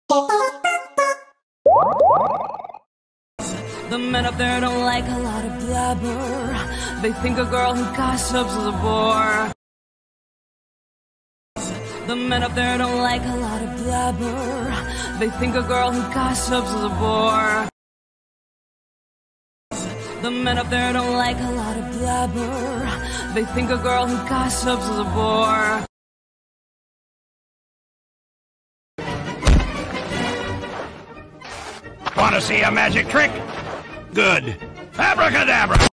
The men up there don't like a lot of blabber. They think a girl who gossips is a bore. The men up there don't like a lot of blabber. They think a girl who gossips is a bore. The men up there don't like a lot of blabber. They think a girl who gossips is a bore. Want to see a magic trick? Good. Abracadabra!